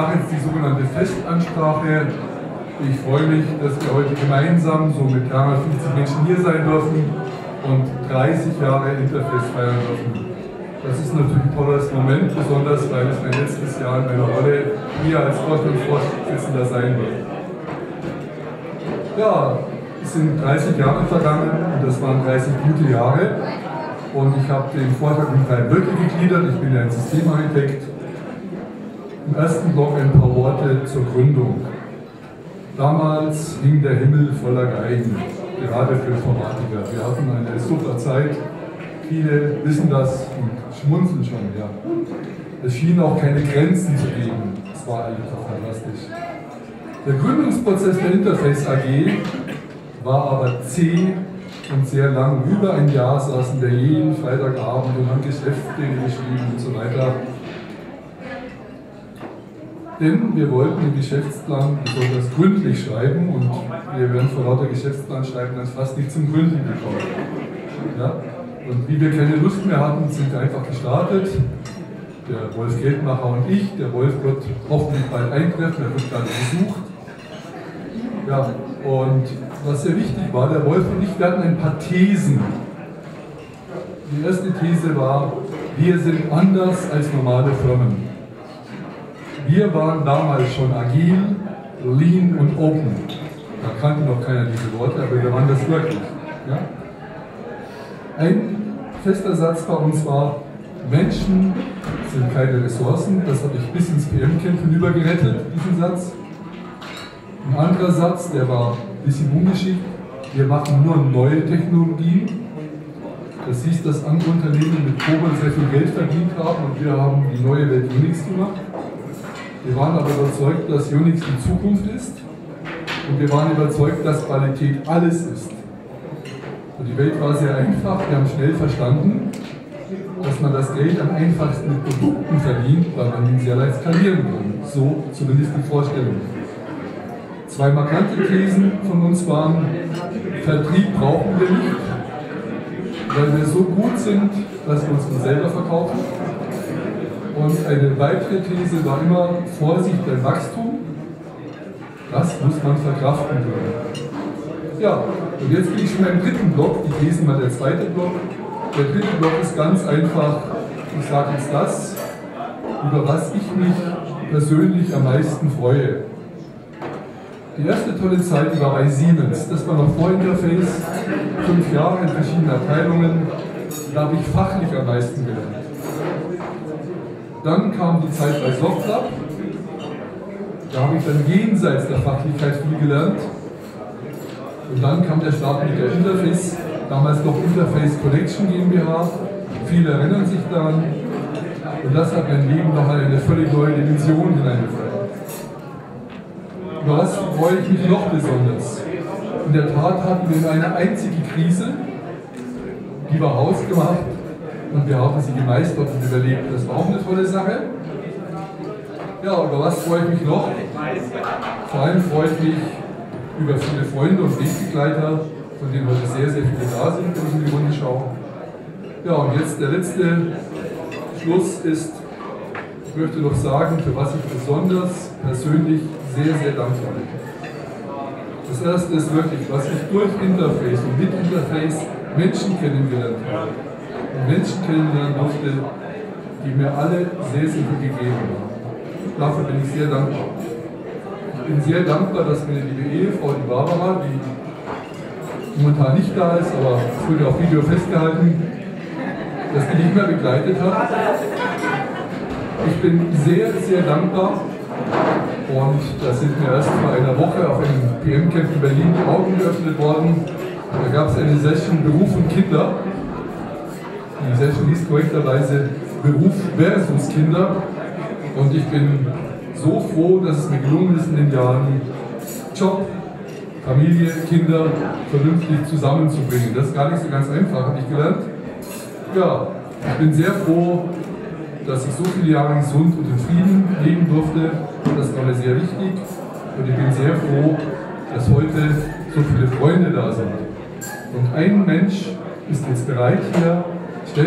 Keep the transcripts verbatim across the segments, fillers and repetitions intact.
mache jetzt die sogenannte Festansprache. Ich freue mich, dass wir heute gemeinsam so mit dreihundertfünfzig Menschen hier sein dürfen und dreißig Jahre Interface feiern dürfen. Das ist natürlich ein tolles Moment, besonders weil es mein letztes Jahr in meiner Rolle hier als Vorstandsvorsitzender sein wird. Ja, es sind dreißig Jahre vergangen und das waren dreißig gute Jahre. Und ich habe den Vortrag in drei Blöcke gegliedert. Ich bin ja ein Systemarchitekt. Im ersten Block ein paar Worte zur Gründung. Damals hing der Himmel voller Geigen, gerade für Informatiker. Wir hatten eine super Zeit. Viele wissen das und schmunzeln schon, ja. Es schien auch keine Grenzen zu geben. Es war einfach fantastisch. Der Gründungsprozess der Interface A G war aber zäh und sehr lang. Über ein Jahr saßen wir jeden Freitagabend und haben Geschäftspläne geschrieben und so weiter. Denn wir wollten den Geschäftsplan besonders gründlich schreiben und wir werden vor lauter Geschäftsplan schreiben dann fast nicht zum Gründen gekommen. Ja? Und wie wir keine Lust mehr hatten, sind wir einfach gestartet. Der Wolf Geldmacher und ich. Der Wolf wird hoffentlich bald eintreffen, er wird gerade besucht. Ja, und was sehr wichtig war, der Wolf und ich, wir hatten ein paar Thesen. Die erste These war, wir sind anders als normale Firmen. Wir waren damals schon agil, lean und open. Da kannte noch keiner diese Worte, aber wir waren das wirklich. Ja? Ein fester Satz bei uns war, Menschen sind keine Ressourcen. Das habe ich bis ins P M-Camp hinüber gerettet, diesen Satz. Ein anderer Satz, der war ein bisschen ungeschickt. Wir machen nur neue Technologien. Das hieß, dass andere Unternehmen mit Cobol sehr viel Geld verdient haben und wir haben die neue Welt Unix gemacht. Wir waren aber überzeugt, dass Unix die Zukunft ist und wir waren überzeugt, dass Qualität alles ist. Und die Welt war sehr einfach, wir haben schnell verstanden, dass man das Geld am einfachsten mit Produkten verdient, weil man ihn sehr leicht skalieren kann. So zumindest die Vorstellung. Zwei markante Thesen von uns waren, Vertrieb brauchen wir nicht, weil wir so gut sind, dass wir uns selber verkaufen. Und eine weitere These war immer, Vorsicht beim Wachstum, das muss man verkraften können. Ja, und jetzt bin ich schon beim dritten Block, die Thesen war der zweite Block. Der dritte Block ist ganz einfach, ich sage jetzt das, über was ich mich persönlich am meisten freue. Die erste tolle Zeit war bei Siemens, das war noch vor Interface, fünf Jahre in verschiedenen Abteilungen, da habe ich fachlich am meisten gelernt. Dann kam die Zeit bei Softlab, da habe ich dann jenseits der Fachlichkeit viel gelernt. Und dann kam der Start mit der Interface, damals noch Interface Connection GmbH. Viele erinnern sich daran. Und das hat mein Leben nochmal in eine völlig neue Dimension hineingefallen. Über was freue ich mich noch besonders? In der Tat hatten wir eine einzige Krise, die war hausgemacht. Und wir haben sie gemeistert und überlebt. Das war auch eine tolle Sache. Ja, über was freue ich mich noch? Vor allem freue ich mich über viele Freunde und Wegbegleiter, von denen heute sehr, sehr viele da sind, wenn ich in die Runde schaue. Ja, und jetzt der letzte Schluss ist, ich möchte noch sagen, für was ich besonders persönlich sehr, sehr dankbar bin. Das erste ist wirklich, was ich durch Interface und mit Interface Menschen kennengelernt habe. Menschen kennenlernen durfte, die mir alle sehr, sehr viel gegeben haben. Dafür bin ich sehr dankbar. Ich bin sehr dankbar, dass meine liebe Ehefrau, die Barbara, die momentan nicht da ist, aber es wurde auf Video festgehalten, dass die mich mehr begleitet hat. Ich bin sehr, sehr dankbar und da sind mir erst vor einer Woche auf einem P M-Camp in Berlin die Augen geöffnet worden. Da gab es eine Session Beruf und Kinder. Die Session hieß korrekterweise Beruf versus Kinder und ich bin so froh, dass es mir gelungen ist, in den Jahren Job, Familie, Kinder vernünftig zusammenzubringen. Das ist gar nicht so ganz einfach, habe ich gelernt. Ja, ich bin sehr froh, dass ich so viele Jahre gesund und in Frieden leben durfte. Das war mir sehr wichtig und ich bin sehr froh, dass heute so viele Freunde da sind. Und ein Mensch ist jetzt bereit, hier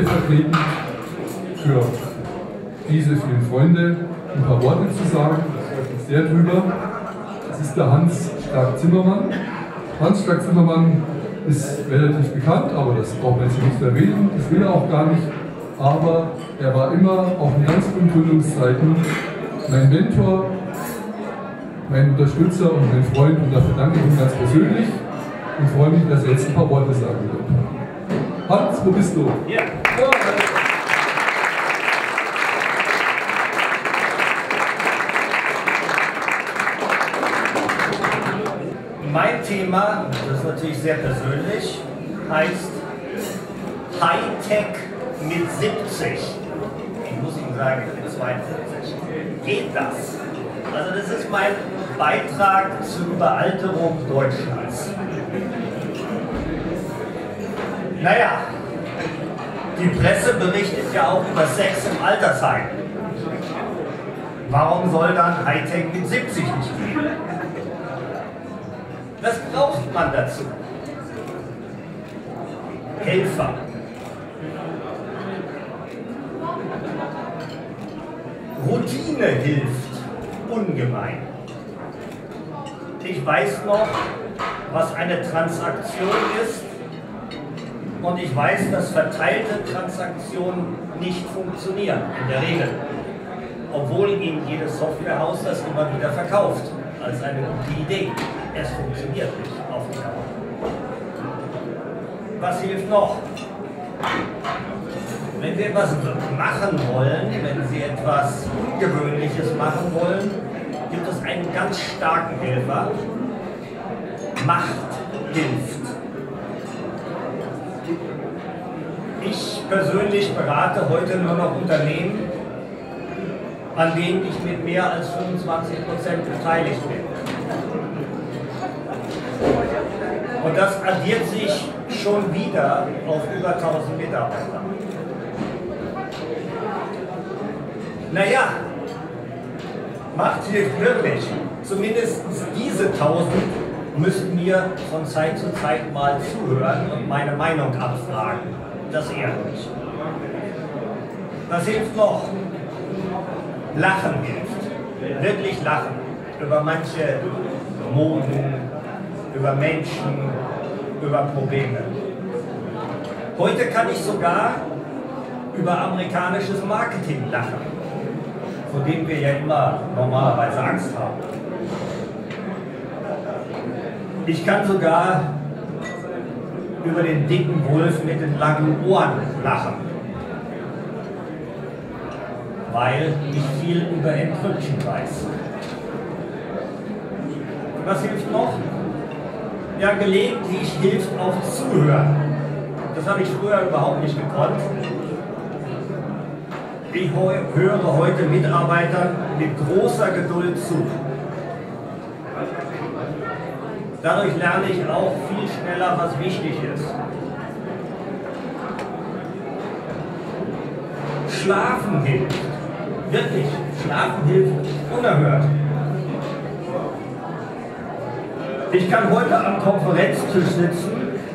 stellvertretend für diese vielen Freunde ein paar Worte zu sagen. mich sehr drüber. Das ist der Hans Stark-Zimmermann. Hans Stark-Zimmermann ist relativ bekannt, aber das braucht man jetzt nicht zu erwähnen, das will er auch gar nicht. Aber er war immer, auch in ganz frühen Gründungszeiten, mein Mentor, mein Unterstützer und mein Freund, und dafür danke ich ihm ganz persönlich und freue mich, dass er jetzt ein paar Worte sagen wird. Hans, wo bist du? Ja. Mein Thema, das ist natürlich sehr persönlich, heißt Hightech mit siebzig. Ich muss Ihnen sagen, ich bin zweiundsiebzig. Geht das? Also das ist mein Beitrag zur Überalterung Deutschlands. Naja, die Presse berichtet ja auch über Sex im Altersheim. Warum soll dann Hightech mit siebzig nicht gehen? Was braucht man dazu? Helfer. Routine hilft ungemein. Ich weiß noch, was eine Transaktion ist, und ich weiß, dass verteilte Transaktionen nicht funktionieren, in der Regel. Obwohl Ihnen jedes Softwarehaus das immer wieder verkauft, als eine gute Idee. Es funktioniert nicht auf die Dauer. Was hilft noch? Wenn wir etwas machen wollen, wenn Sie etwas Ungewöhnliches machen wollen, gibt es einen ganz starken Helfer. Macht hilft. Ich persönlich berate heute nur noch Unternehmen, an denen ich mit mehr als fünfundzwanzig Prozent beteiligt bin. Und das addiert sich schon wieder auf über tausend Mitarbeiter. Naja, Macht hilft wirklich. Zumindest diese tausend müssten mir von Zeit zu Zeit mal zuhören und meine Meinung abfragen. Das ehrt mich. Was hilft noch? Lachen hilft. Wirklich lachen. Über manche Moden, über Menschen, über Probleme. Heute kann ich sogar über amerikanisches Marketing lachen, vor dem wir ja immer normalerweise Angst haben. Ich kann sogar über den dicken Wolf mit den langen Ohren lachen, weil ich viel über Encryption weiß. Was hilft noch? Ja, gelegentlich hilft auch Zuhören. Das habe ich früher überhaupt nicht gekonnt. Ich höre heute Mitarbeitern mit großer Geduld zu. Dadurch lerne ich auch viel schneller, was wichtig ist. Schlafen hilft. Wirklich, Schlafen hilft unerhört. Ich kann heute am Konferenztisch sitzen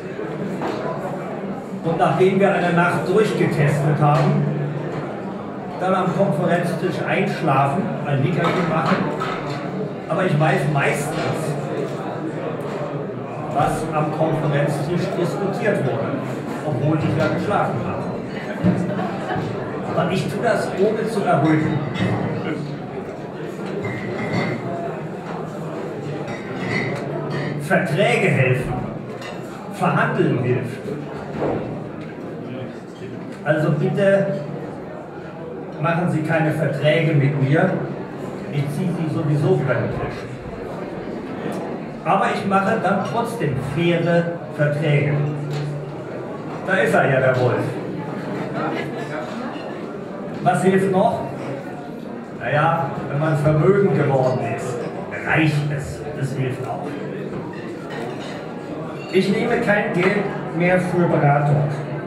und nachdem wir eine Nacht durchgetestet haben, dann am Konferenztisch einschlafen, ein Nickerchen machen, aber ich weiß meistens, was am Konferenztisch diskutiert wurde, obwohl ich ja geschlafen habe. Aber ich tue das ohne zu erröten. Verträge helfen, verhandeln hilft. Also bitte machen Sie keine Verträge mit mir, ich ziehe Sie sowieso über den Tisch. Aber ich mache dann trotzdem faire Verträge. Da ist er ja, der Wolf. Was hilft noch? Naja, wenn man vermögend geworden ist, reicht es. Das hilft auch. Ich nehme kein Geld mehr für Beratung.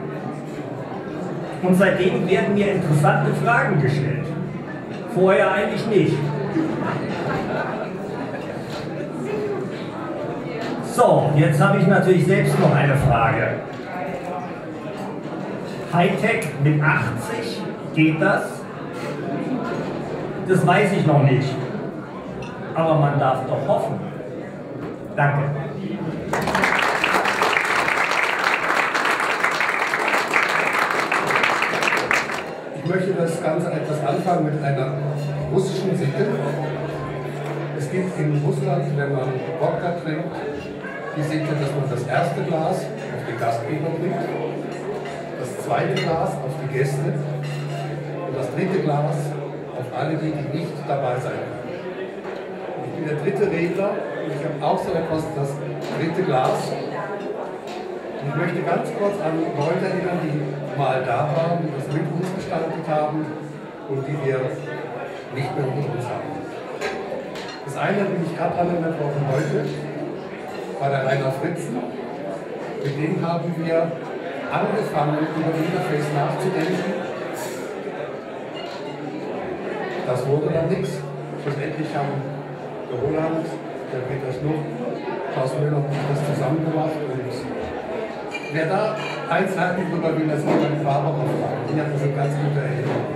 Und seitdem werden mir interessante Fragen gestellt. Vorher eigentlich nicht. So, jetzt habe ich natürlich selbst noch eine Frage. Hightech mit achtzig, geht das? Das weiß ich noch nicht. aber man darf doch hoffen. Danke. Ich möchte das Ganze etwas anfangen mit einer russischen Sitte. Es gibt in Russland, wenn man Wodka trinkt, die Sitte, dass man das erste Glas auf die Gastgeber bringt, das zweite Glas auf die Gäste und das dritte Glas auf alle, die, die nicht dabei sein können. Ich bin der dritte Redner und ich habe auch so etwas, das dritte Glas. Und ich möchte ganz kurz an Leute erinnern, die mal da waren, die das mit uns gestaltet haben und die wir nicht mehr unter uns haben. Das eine bin ich gerade angemeldet worden heute, war der Rainer Fritzen. Mit dem haben wir angefangen, über Interface nachzudenken. Das wurde dann nichts. Schlussendlich haben der Roland, der Peter Schnupp, Klaus Müller und ich das zusammen gemacht. Und wer da eins halten drüber will, das wird dann Fahrer fragen. Die hat das eine ganz gute Erinnerung.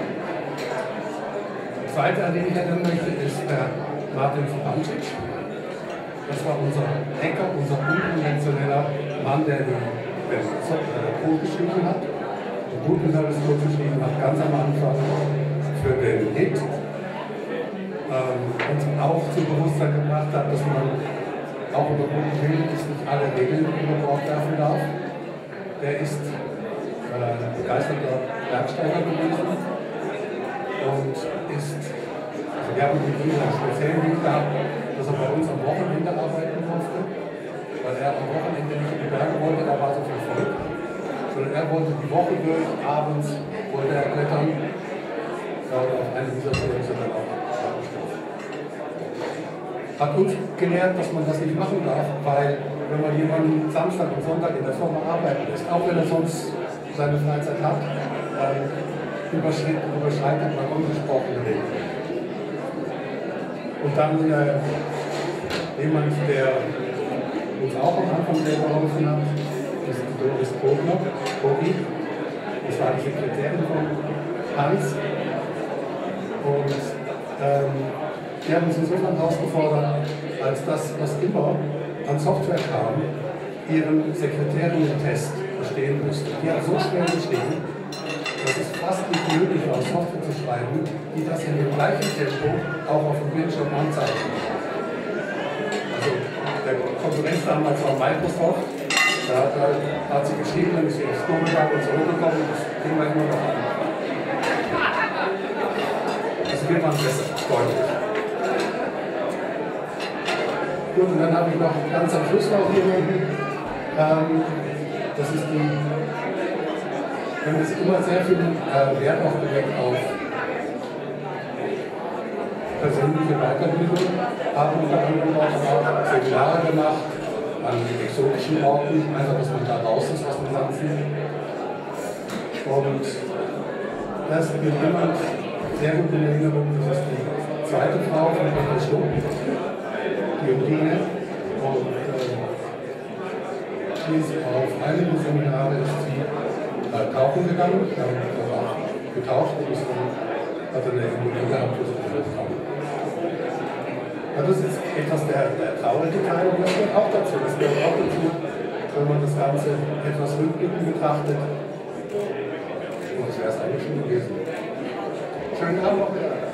Der zweite, an den ich erinnern möchte, ist der Martin Fupancic. Das war unser Hacker, unser unkonventioneller Mann, der den Code geschrieben hat. Den Gutenberg das Code geschrieben hat, ganz am Anfang für den Hit. Ähm, uns auch zum Bewusstsein gebracht hat, dass man auch über guten Willen nicht alle Regeln über Bord werfen darf. Der ist äh, begeisterter Bergsteiger gewesen und ist, also wir haben mit ihm einen speziellen Weg gehabt, dass er bei uns am Wochenende arbeiten durfte, weil er am Wochenende nicht in die Berge wollte, da war so viel Volk, sondern er wollte die Woche durch, abends wollte er klettern. Ja, und auf eine dieser Projekte ist er dann auch abgestoßen. Hat uns gelehrt, dass man das nicht machen darf, weil wenn man jemanden Samstag und Sonntag in der Firma arbeiten lässt, auch wenn er sonst seine Freizeit hat, dann überschreitet man ungesprochene Regeln. Und dann äh, jemand, der uns auch am Anfang sehr geholfen hat, ist Doris Kogner, Kogi. Das war die Sekretärin von Hans. Und ähm, die haben uns insofern herausgefordert, als das, was immer an Software kam, ihren Sekretärinnen-Test bestehen musste. Die hat so schnell geschrieben, dass es fast nicht möglich war, Software zu schreiben, die das in dem gleichen Tempo auch auf dem Bildschirm anzeigt. Also der Konkurrenz damals war Microsoft, da hat, da hat sie geschrieben, dann ist sie aufs Google und zurückgekommen, das ging wir immer noch an. Also wir waren besser, deutlich. Gut, und dann habe ich noch ganz am Schluss noch jemanden, ähm, das ist die, wir haben jetzt immer sehr viel äh, Wert auch gelegt auf persönliche Weiterbildung, haben unter anderem auch Seminare gemacht an exotischen Orten, einfach, dass man da raus ist aus dem Ganzen. Und das ist mir jemand sehr gut in Erinnerung, das ist die zweite Frau von Peter Schlupp, die Undine. Und äh, sie ist auf einige Seminare ist sie äh, tauchen gegangen, wir haben also auch getaucht und ist dann hat eine Immobilie gehabt, wo sie gekommen. Ja, das ist etwas der, der traurige Teil und das gehört auch dazu. Das gehört auch dazu, wenn man das Ganze etwas rückblickend betrachtet. Und das wäre es eigentlich schon gewesen. Schönen Abend noch.